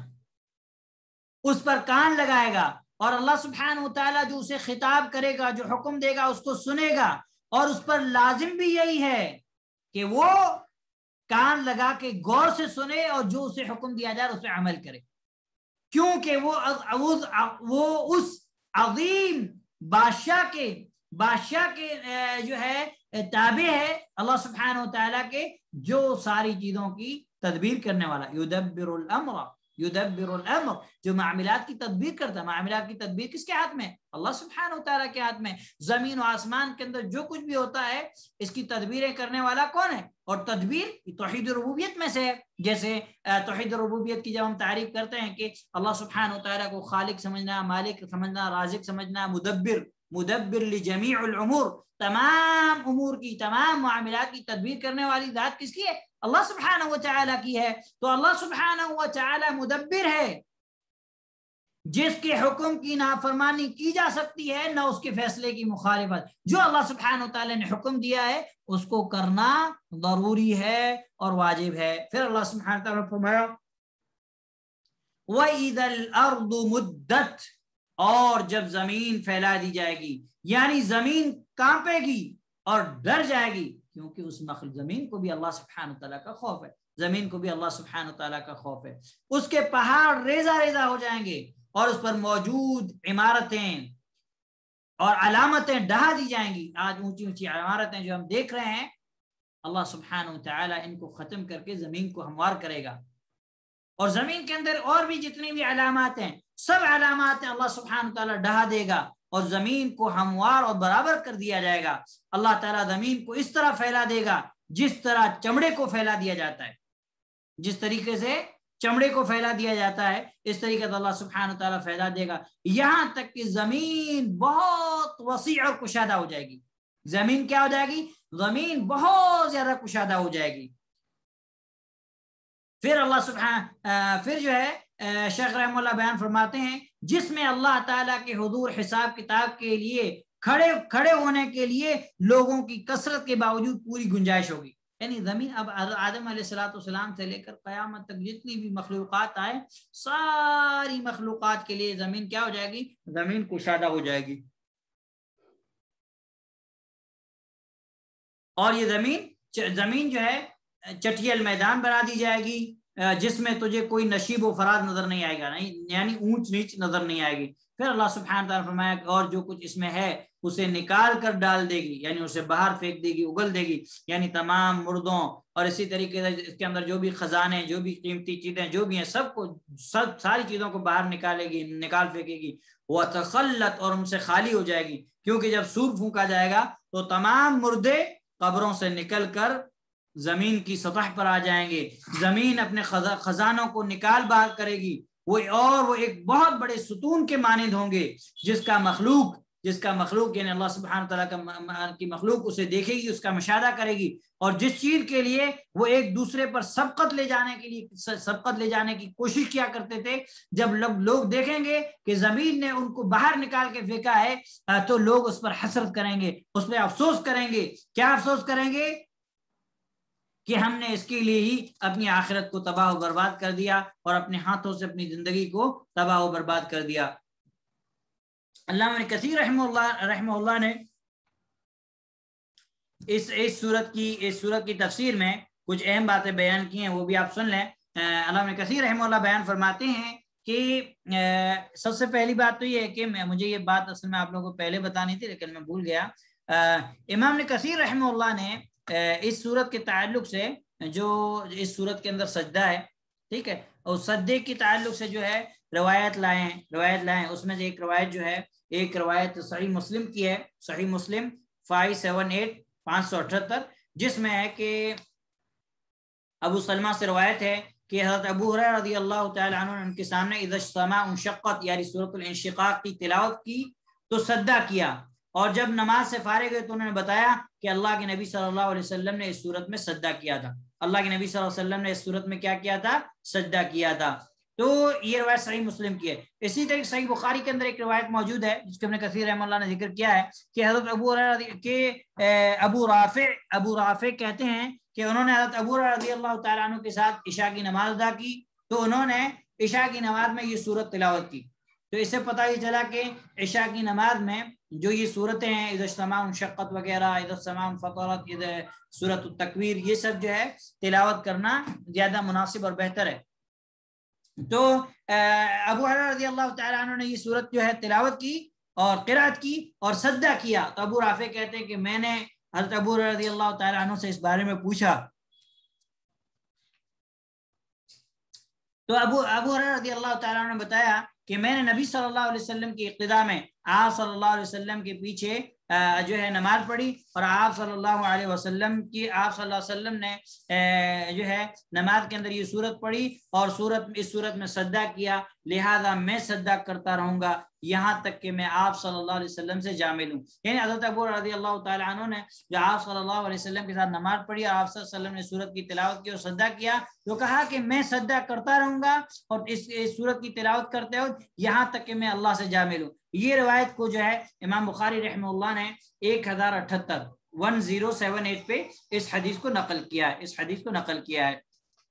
اس پر کان لگائے گا، اور اللہ سبحانہ وتعالیٰ جو اسے خطاب کرے گا، جو حکم دے گا اس کو سنے گا، اور اس پر لازم بھی یہی ہے کہ وہ کان لگا کے غور سے سنے اور جو اسے حکم دیا جائے اس پہ عمل کرے، کیونکہ وہ وہ اس عظیم بادشاہ کے بادشاہ کے جو ہے تابع ہے، اللہ سبحانہ وتعالیٰ کے، جو ساری چیزوں کی تدبیر کرنے والا، یدبر الامر یدبر الامر، جو معاملات کی تدبیر کرتا ہے۔ معاملات کی تدبیر کس کے ہاتھ میں؟ اللہ سبحانہ وتعالیٰ کے ہاتھ میں۔ زمین و آسمان کے اندر جو کچھ بھی ہوتا ہے اس کی تدبیریں کرنے والا کون ہے؟ اور تدبیر توحید ربوبیت میں سے ہے۔ جیسے توحید ربوبیت کی جب ہم تعریف کرتے ہیں کہ اللہ سبحانہ وتعالیٰ کو خالق سمجھنا، مالک سمجھنا، رازق سمجھنا، مدبر مدبر لجمیع الامور، تمام امور کی تمام معاملات کی تدبیر کرنے والی ذات کس کی ہے؟ اللہ سبحانہ و تعالیٰ کی ہے۔ تو اللہ سبحانہ و تعالیٰ مدبر ہے، جس کے حکم کی نافرمانی کی جا سکتی ہے، نہ اس کے فیصلے کی مخالفت۔ جو اللہ سبحانہ و تعالیٰ نے حکم دیا ہے اس کو کرنا ضروری ہے اور واجب ہے۔ پھر اللہ سبحانہ و تعالیٰ نے فرمایا وَإِذَا الْأَرْضُ مُدَّتْ، اور جب زمین پھیلا دی جائے گی، یعنی زمین کانپے گی اور ڈر جائے گی، کیونکہ اس مخلوق زمین کو بھی اللہ سبحانہ تعالیٰ کا خوف ہے، زمین کو بھی اللہ سبحانہ تعالیٰ کا خوف ہے۔ اس کے پہاڑ ریزہ ریزہ ہو جائیں گے اور اس پر موجود عمارتیں اور علامتیں ڈھا دی جائیں گی۔ آج اونچی اونچی عمارتیں جو ہم دیکھ رہے ہیں، اللہ سبحانہ تعالیٰ ان کو ختم کر کے زمین کو ہموار کرے گا، اور زمین کے اندر اور بھی جتنی بھی علامات ہیں، سب علامات اللہ سبحانہ تعالیٰ ڈھا دے گا اور زمین کو ہموار اور برابر کر دیا جائے گا۔ اللہ تعالیٰ زمین کو اس طرح پھیلا دے گا جس طرح چمڑے کو پھیلا دیا جاتا ہے، جس طریقے سے چمڑے کو پھیلا دیا جاتا ہے اس طریقے سے اللہ سبحانہ تعالیٰ پھیلا دے گا، یہاں تک کہ زمین بہت وسیع اور کشادہ ہو جائے گی۔ زمین کیا ہو جائے گی؟ زمین بہت زیادہ کشادہ ہو جائے گی۔ پھر اللہ سبحانہ پھر جو ہے شیخ رحمہ اللہ بیان فرماتے ہیں جس میں اللہ تعالیٰ کے حضور حساب کتاب کے لیے کھڑے کھڑے ہونے کے لیے لوگوں کی کثرت کے باوجود پوری گنجائش ہوگی. یعنی زمین اب آدم علیہ الصلوۃ والسلام سے لے کر قیامت تک جتنی بھی مخلوقات آئے ساری مخلوقات کے لیے زمین کیا ہو جائے گی؟ زمین کشادہ ہو جائے گی. اور یہ زمین زمین جو ہے چٹیل میدان بنا دی جائے گی جس میں تجھے کوئی نشیب و فراز نظر نہیں آئے گا, نہیں یعنی اونچ نیچ نظر نہیں آئے گی. پھر اللہ سبحانہ تعالیٰ فرمایا کہ اور جو کچھ اس میں ہے اسے نکال کر ڈال دے گی, یعنی اسے باہر پھینک دے گی, اگل دے گی, یعنی تمام مردوں اور اسی طریقے سے اس کے اندر جو بھی خزانے جو بھی قیمتی چیزیں جو بھی ہیں سب کو سب ساری چیزوں کو باہر نکالے گی, نکال پھینکے گی. وَتَخَلَّتْ اور ان سے خالی ہو جائے گی, کیونکہ جب سور پھونکا جائے گا تو تمام مردے قبروں سے نکل کر زمین کی سطح پر آ جائیں گے, زمین اپنے خزانوں کو نکال باہر کرے گی, وہ اور وہ ایک بہت بڑے ستون کے مانند ہوں گے جس کا مخلوق جس کا مخلوق یعنی اللہ سبحانہ تعالیٰ کی مخلوق اسے دیکھے گی, اس کا مشاہدہ کرے گی, اور جس چیز کے لیے وہ ایک دوسرے پر سبقت لے جانے کے لیے سبقت لے جانے کی کوشش کیا کرتے تھے, جب لوگ دیکھیں گے کہ زمین نے ان کو باہر نکال کے پھینکا ہے تو لوگ اس پر حسرت کریں گے, اس پہ افسوس کریں گے. کیا افسوس کریں گے؟ کہ ہم نے اس کے لیے ہی اپنی آخرت کو تباہ و برباد کر دیا اور اپنے ہاتھوں سے اپنی زندگی کو تباہ و برباد کر دیا. علامہ ابن کثیر رحمہ اللہ رحمہ اللہ نے اس اس صورت کی اس صورت کی تفسیر میں کچھ اہم باتیں بیان کی ہیں, وہ بھی آپ سن لیں. علامہ ابن کثیر رحمہ اللہ بیان فرماتے ہیں کہ سب سے پہلی بات تو یہ ہے کہ مجھے یہ بات اصل میں آپ لوگوں کو پہلے بتانی تھی لیکن میں بھول گیا. امام ابن کثیر رحمہ اللہ نے اس صورت کے تعلق سے جو اس صورت کے اندر سجدہ ہے, ٹھیک ہے, اور سجدے کی تعلق سے جو ہے روایت لائے ہیں روایت لائے ہیں اس میں سے ایک روایت جو ہے ایک روایت صحیح مسلم کی ہے, صحیح مسلم فائیو سیون ایٹ پانچ سو اٹھہتر, جس میں ہے کہ ابو سلمہ سے روایت ہے کہ حضرت ابو ہریرہ رضی اللہ تعالی عنہ نے ان کے سامنے اذا السماء انشقت یعنی سورۃ الانشقاق کی تلاوت کی تو سجدہ کیا, اور جب نماز سے فارغ ہوئے تو انہوں نے بتایا کہ اللہ کے نبی صلی اللہ علیہ وسلم نے اس صورت میں سجدہ کیا تھا. اللہ کے نبی صلی اللہ علیہ وسلم نے اس صورت میں کیا کیا تھا؟ سجدہ کیا تھا. تو یہ روایت صحیح مسلم کی ہے. اسی طریقے صحیح بخاری کے اندر ایک روایت موجود ہے جس کو ابن کثیر رحمہ اللہ نے ذکر کیا ہے کہ حضرت ابو کے ابو رافع ابو رافع کہتے ہیں کہ انہوں نے حضرت ابو رضی اللہ تعالیٰ عنہ کے ساتھ عشاء کی نماز ادا کی تو انہوں نے عشاء کی نماز میں یہ سورت تلاوت کی. تو اس سے پتہ ہی چلا کہ عشاء کی نماز میں جو یہ صورتیں ہیں اذا السماء انشقت وغیرہ, اذا السماء انفطرت, سورۃ التکویر, یہ سب جو ہے تلاوت کرنا زیادہ مناسب اور بہتر ہے. تو ابو ہریرہ رضی اللہ تعالیٰ عنہ نے یہ صورت جو ہے تلاوت کی اور قرات کی اور سجدہ کیا. تو ابو رافع کہتے ہیں کہ میں نے حضرت ابو ہریرہ رضی اللہ تعالیٰ عنہ سے اس بارے میں پوچھا تو ابو ابو ہریرہ رضی اللہ تعالیٰ عنہ نے بتایا کہ میں نے نبی صلی اللہ علیہ وسلم کی اقتداء میں آپ صلی اللہ علیہ وسلم کے پیچھے جو ہے نماز پڑھی اور آپ صلی اللہ علیہ وسلم کی آپ صلی اللہ علیہ وسلم نے جو ہے نماز کے اندر یہ صورت پڑھی اور صورت اس صورت میں سجدہ کیا, لہذا میں سجدہ کرتا رہوں گا یہاں تک کہ میں آپ صلی اللہ علیہ وسلم سے جا ملوں. یعنی حضرت ابو رضی اللہ تعالیٰ عنہ نے جو آپ صلی اللہ علیہ وسلم کے ساتھ نماز پڑھی اور آپ صلی اللہ علیہ وسلم نے صورت کی تلاوت کی اور سجدہ کیا تو کہا کہ میں سجدہ کرتا رہوں گا اور اس صورت کی تلاوت کرتے ہو یہاں تک کہ میں اللہ سے جا ملوں. یہ روایت کو جو ہے امام بخاری رحمہ اللہ نے ایک ہزار اٹھہتر ون زیرو سیون ایٹ پہ اس حدیث کو نقل کیا ہے اس حدیث کو نقل کیا ہے.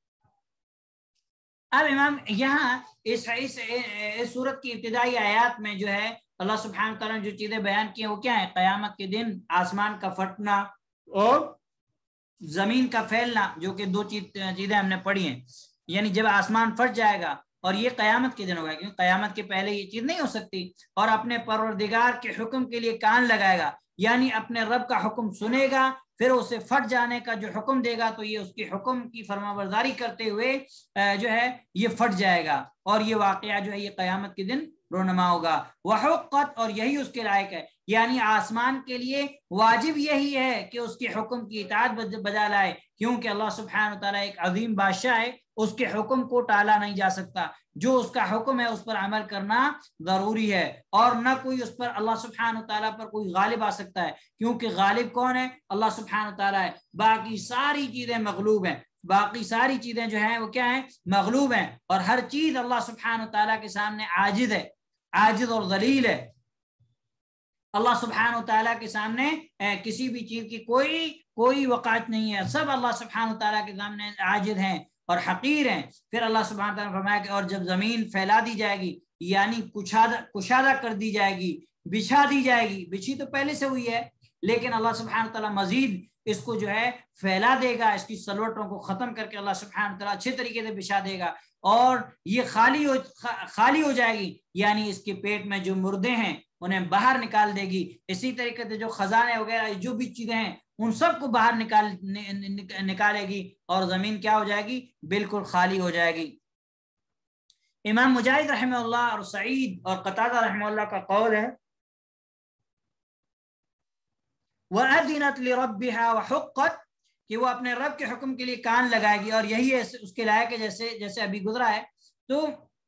اب امام یہاں اس اس صورت کی ابتدائی آیات میں جو ہے اللہ سبحانہ تعالیٰ نے جو چیزیں بیان کی ہیں وہ کیا ہے؟ قیامت کے دن آسمان کا پھٹنا اور زمین کا پھیلنا, جو کہ دو چیزیں ہم نے پڑھی ہیں. یعنی جب آسمان پھٹ جائے گا اور یہ قیامت کے دن ہوگا کیونکہ قیامت کے پہلے یہ چیز نہیں ہو سکتی, اور اپنے پروردگار کے حکم کے لیے کان لگائے گا, یعنی اپنے رب کا حکم سنے گا پھر اسے پھٹ جانے کا جو حکم دے گا تو یہ اس کے حکم کی فرما برداری کرتے ہوئے جو ہے یہ پھٹ جائے گا, اور یہ واقعہ جو ہے یہ قیامت کے دن رونما ہوگا. وحقت اور یہی اس کے لائق ہے, یعنی آسمان کے لیے واجب یہی ہے کہ اس کے حکم کی اطاعت بجا لائے, کیونکہ اللہ سبحانہ تعالیٰ ایک عظیم بادشاہ ہے, اس کے حکم کو ٹالا نہیں جا سکتا. جو اس کا حکم ہے اس پر عمل کرنا ضروری ہے, اور نہ کوئی اس پر اللہ سبحانہ تعالیٰ پر کوئی غالب آ سکتا ہے, کیونکہ غالب کون ہے؟ اللہ سبحانہ تعالیٰ ہے. باقی ساری چیزیں مغلوب ہیں, باقی ساری چیزیں جو ہیں وہ کیا ہیں؟ مغلوب ہیں، اور ہر چیز اللہ سبحانہ وتعالیٰ کے سامنے عاجز ہے، عاجز اور ذلیل ہے۔ اللہ سبحانہ وتعالیٰ کے سامنے کسی بھی چیز کی کوئی کوئی وقعت نہیں ہے، سب اللہ سبحانہ وتعالیٰ کے سامنے عاجز ہیں اور حقیر ہیں۔ پھر اللہ سبحانہ وتعالیٰ نے فرمایا کہ اور جب زمین پھیلا دی جائے گی، یعنی کشادہ کشادہ کر دی جائے گی، بچھا دی جائے گی، بچھی تو پہلے سے ہوئی ہے لیکن اللہ سبحانہ وتعالیٰ مزید اس کو جو ہے پھیلا دے گا، اس کی سلوٹوں کو ختم کر کے اللہ سبحانہ وتعالیٰ اچھے طریقے سے بچھا دے گا، اور یہ خالی ہو خالی ہو جائے گی، یعنی اس کے پیٹ میں جو مردے ہیں انہیں باہر نکال دے گی۔ اسی طریقے سے جو خزانے وغیرہ جو بھی چیزیں ہیں ان سب کو باہر نکال نکالے گی، اور زمین کیا ہو جائے گی؟ بالکل خالی ہو جائے گی۔ امام مجاہد رحمہ اللہ اور سعید اور قتادہ رحمہ اللہ کا قول ہے وَأَذِنَتْ لِرَبِّهَا وَحُقَّتْ، کہ وہ اپنے رب کے حکم کے لیے کان لگائے گی، اور یہی ہے اس کے لائق ہے جیسے جیسے ابھی گزرا ہے۔ تو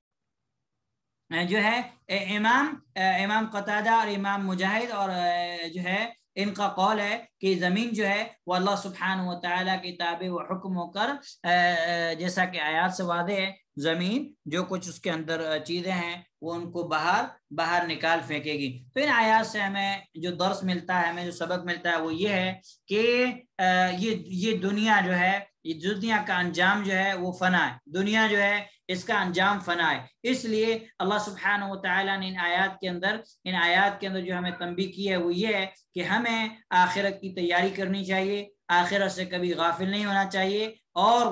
جو ہے امام امام قتادہ اور امام مجاہد اور جو ہے ان کا قول ہے کہ زمین جو ہے وہ اللہ سبحانہ و تعالیٰ کی تابع و حکم ہو کر، جیسا کہ آیات سے واضح ہے، زمین جو کچھ اس کے اندر چیزیں ہیں وہ ان کو باہر باہر نکال پھینکے گی۔ تو ان آیات سے ہمیں جو درس ملتا ہے، ہمیں جو سبق ملتا ہے وہ یہ ہے کہ یہ یہ دنیا جو ہے، یہ دنیا کا انجام جو ہے وہ فنا ہے، دنیا جو ہے اس کا انجام فنا ہے۔ اس لیے اللہ سبحانہ و تعالیٰ نے ان آیات کے اندر ان آیات کے اندر جو ہمیں تنبیہ کی ہے وہ یہ ہے کہ ہمیں آخرت کی تیاری کرنی چاہیے، آخرت سے کبھی غافل نہیں ہونا چاہیے، اور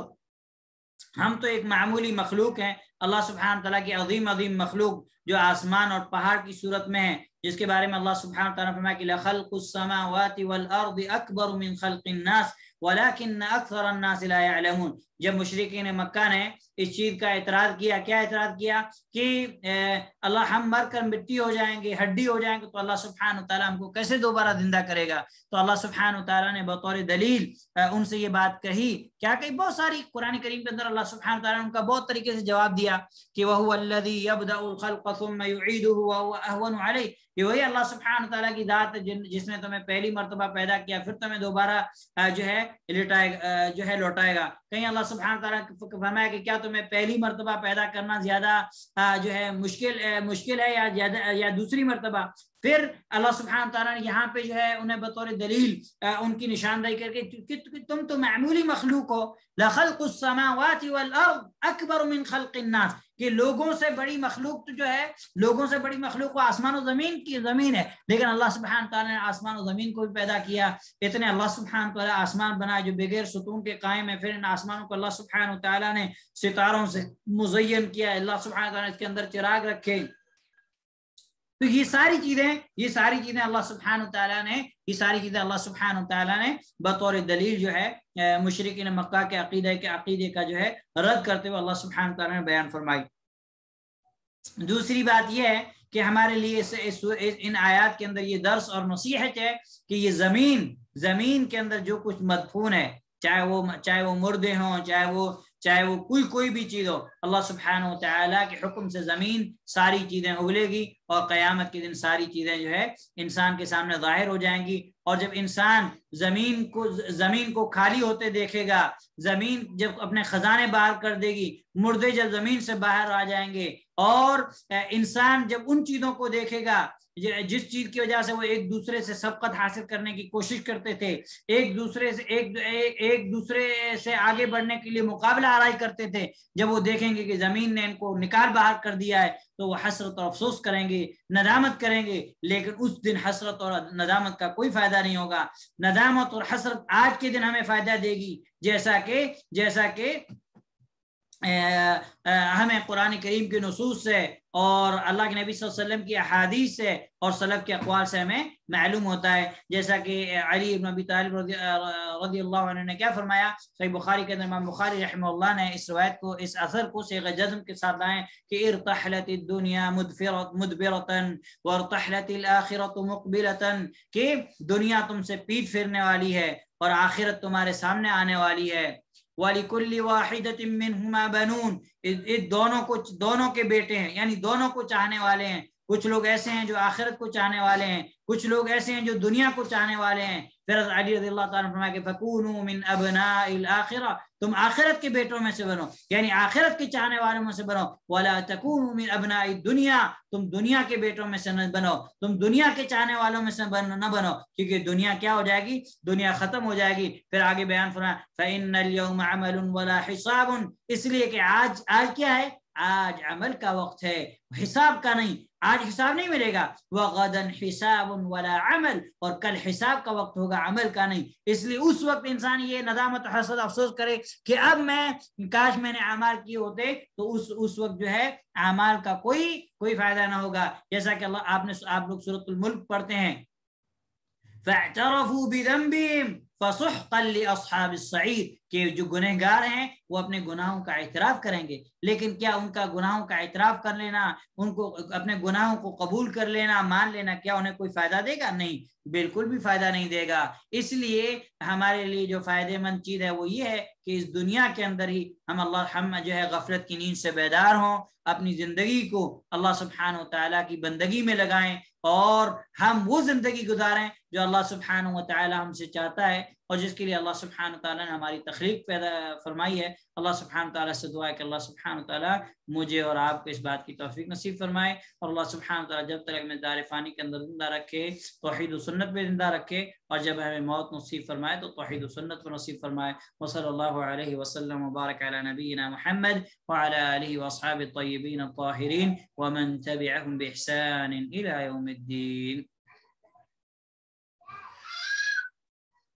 ہم تو ایک معمولی مخلوق ہیں، اللہ سبحانہ تعالیٰ کی عظیم عظیم مخلوق جو آسمان اور پہاڑ کی صورت میں ہے، جس کے بارے میں اللہ سبحانہ تعالیٰ نے فرمایا کہ لَخَلْقُ السَّمَاوَاتِ وَالْأَرْضِ أَكْبَرُ مِنْ خَلْقِ النَّاسِ وَلَكِنَّ أَكْثَرَ النَّاسِ لَا يَعْلَمُونَ۔ جب مشرکین مکہ نے اس چیز کا اعتراض کیا، کیا اعتراض کیا کہ اللہ ہم مر کر مٹی ہو جائیں گے، ہڈی ہو جائیں گے، تو اللہ سبحانہ تعالیٰ ہم کو کیسے دوبارہ زندہ کرے گا؟ تو اللہ سبحانہ تعالیٰ نے بطور دلیل ان سے یہ بات کہی، کیا کہی؟ بہت ساری قرآن کریم کے اندر اللہ سبحانہ تعالیٰ نے ان کا بہت طریقے سے جواب دیا کہ وَهُوَ الَّذِي يَبْدَأُ الْخَلْقَ ثُمَّ يُعِيدُهُ وَهُوَ أَهْوَنُ عَلَيْهِ، کہ وہی اللہ سبحانہ تعالیٰ کی ذات جس نے تمہیں پہلی مرتبہ پیدا کیا پھر تمہیں دوبارہ جو ہے لٹائے جو ہے لوٹائے گا۔ کہیں اللہ سبحانہ تعالیٰ نے فرمایا کہ کیا تمہیں پہلی مرتبہ پیدا کرنا زیادہ جو ہے مشکل مشکل ہے یا زیادہ یا دوسری مرتبہ؟ پھر اللہ سبحانہ تعالیٰ نے یہاں پہ جو ہے انہیں بطور دلیل ان کی نشاندہی کر کے تم تو معمولی مخلوق ہو، لَخَلْقُ السَّمَاوَاتِ وَالْأَرْضِ أَكْبَرُ مِنْ خَلْقِ النَّاسِ، کہ لوگوں سے بڑی مخلوق تو جو ہے لوگوں سے بڑی مخلوق آسمان و زمین کی زمین ہے، لیکن اللہ سبحانہ تعالیٰ نے آسمان و زمین کو بھی پیدا کیا۔ اتنے اللہ سبحانہ تعالیٰ آسمان بنائے جو بغیر ستون کے قائم ہے، پھر ان آسمانوں کو اللہ سبحانہ تعالیٰ نے ستاروں سے مزین کیا، اللہ سبحانہ تعالیٰ نے اس کے اندر چراغ رکھے۔ تو یہ ساری چیزیں یہ ساری چیزیں اللہ سبحانہ تعالیٰ نے یہ ساری چیزیں اللہ سبحانہ تعالیٰ نے بطور دلیل جو ہے مشرکین مکہ کے عقیدے کے عقیدے کا جو ہے رد کرتے ہوئے اللہ سبحانہ تعالیٰ نے بیان فرمائی۔ دوسری بات یہ ہے کہ ہمارے لیے اس, اس, اس ان آیات کے اندر یہ درس اور نصیحت ہے کہ یہ زمین زمین کے اندر جو کچھ مدفون ہے، چاہے وہ چاہے وہ مردے ہوں، چاہے وہ چاہے وہ کوئی کوئی بھی چیز ہو، اللہ سبحانہ و تعالیٰ کے حکم سے زمین ساری چیزیں اگلے گی، اور قیامت کے دن ساری چیزیں جو ہے انسان کے سامنے ظاہر ہو جائیں گی۔ اور جب انسان زمین کو زمین کو خالی ہوتے دیکھے گا، زمین جب اپنے خزانے باہر کر دے گی، مردے جب زمین سے باہر آ جائیں گے، اور انسان جب ان چیزوں کو دیکھے گا جس چیز کی وجہ سے وہ ایک دوسرے سے سبقت حاصل کرنے کی کوشش کرتے تھے، ایک دوسرے سے ایک ایک دوسرے سے آگے بڑھنے کے لیے مقابلہ آرائی کرتے تھے، جب وہ دیکھیں گے کہ زمین نے ان کو نکال باہر کر دیا ہے تو وہ حسرت اور افسوس کریں گے، ندامت کریں گے، لیکن اس دن حسرت اور ندامت کا کوئی فائدہ نہیں ہوگا۔ ندامت اور حسرت آج کے دن ہمیں فائدہ دے گی، جیسا کہ جیسا کہ ہمیں قرآن کریم کے نصوص سے اور اللہ کے نبی صلی اللہ علیہ وسلم کی احادیث سے اور سلف کے اقوال سے ہمیں معلوم ہوتا ہے۔ جیسا کہ علی بن ابی طالب رضی, رضی اللہ عنہ نے کیا فرمایا، صحیح بخاری کے اندر امام بخاری رحمہ اللہ نے اس روایت کو اس اثر کو صیغہ جزم کے ساتھ لائیں کہ ارتحلت الدنیا مدبرۃ وارتحلت الآخرۃ مقبلۃ، کہ دنیا تم سے پیٹ پھرنے والی ہے اور آخرت تمہارے سامنے آنے والی ہے۔ وَلِكُلِّ وَاحِدَةٍ مِّنْهُمَا بَنُونَ، دونوں کو دونوں کے بیٹے ہیں، یعنی دونوں کو چاہنے والے ہیں۔ کچھ لوگ ایسے ہیں جو آخرت کو چاہنے والے ہیں، کچھ لوگ ایسے ہیں جو دنیا کو چاہنے والے ہیں۔ پھر حضرت علی رضی اللہ تعالیٰ عنہ فرمایا کہ فَكُونُوا مِنْ أَبْنَاءِ الْآخِرَةِ، تم آخرت کے بیٹوں میں سے بنو، یعنی آخرت کے چاہنے والوں میں سے بنو۔ وَلَا تَكُونُوا مِنْ أَبْنَاءِ الدُّنْيَا، تم دنیا کے بیٹوں میں سے نہ بنو، تم دنیا کے چاہنے والوں میں سے نہ بنو، کیونکہ دنیا کیا ہو جائے گی؟ دنیا ختم ہو جائے گی۔ پھر آگے بیان فرمایا فَإِنَّ الْيَوْمَ عَمَلٌ وَلَا حِسَابٌ، اس لیے کہ آج آج کیا ہے؟ آج عمل کا وقت ہے، حساب کا نہیں، آج حساب نہیں ملے گا۔ وَغَدًا حِسَابٌ وَلَا عَمَلٌ، اور کل حساب کا وقت ہوگا، عمل کا نہیں۔ اس لیے اس وقت انسان یہ ندامت حسرت افسوس کرے کہ اب میں کاش میں نے اعمال کیے ہوتے، تو اس اس وقت جو ہے اعمال کا کوئی کوئی فائدہ نہ ہوگا۔ جیسا کہ اللہ آپ نے آپ لوگ سورۃ الملک پڑھتے ہیں، فَاعْتَرَفُوا بِذَنبِهِمْ فَسُحْقًا لِأَصْحَابِ الصَّعِيرِ، کہ جو گنہگار ہیں وہ اپنے گناہوں کا اعتراف کریں گے، لیکن کیا ان کا گناہوں کا اعتراف کر لینا، ان کو اپنے گناہوں کو قبول کر لینا، مان لینا، کیا انہیں کوئی فائدہ دے گا؟ نہیں، بالکل بھی فائدہ نہیں دے گا۔ اس لیے ہمارے لیے جو فائدہ مند چیز ہے وہ یہ ہے کہ اس دنیا کے اندر ہی ہم اللہ ہم جو ہے غفلت کی نیند سے بیدار ہوں، اپنی زندگی کو اللہ سبحانہ و تعالیٰ کی بندگی میں لگائیں، اور ہم وہ زندگی گزاریں جو اللہ سبحانہ و تعالیٰ ہم سے چاہتا ہے، اور جس کے لیے اللہ سبحانہ و تعالیٰ نے ہماری تخلیق پیدا فرمائی ہے۔ اللہ سبحانہ و تعالیٰ سے دعا ہے کہ اللہ سبحانہ و تعالیٰ مجھے اور آپ کو اس بات کی توفیق نصیب فرمائے، اور اللہ سبحانہ و تعالیٰ جب تک ہمیں دار فانی کے اندر زندہ رکھے توحید و سنت پہ زندہ رکھے، اور جب ہمیں موت نصیب فرمائے تو توحید و سنت پر نصیب فرمائے۔ وصلی اللہ علیہ وسلم وبارک علی نبینا محمد وعلی آلہ واصحابہ الطیبین الطاہرین ومن تبعهم بإحسان إلى يوم الدين۔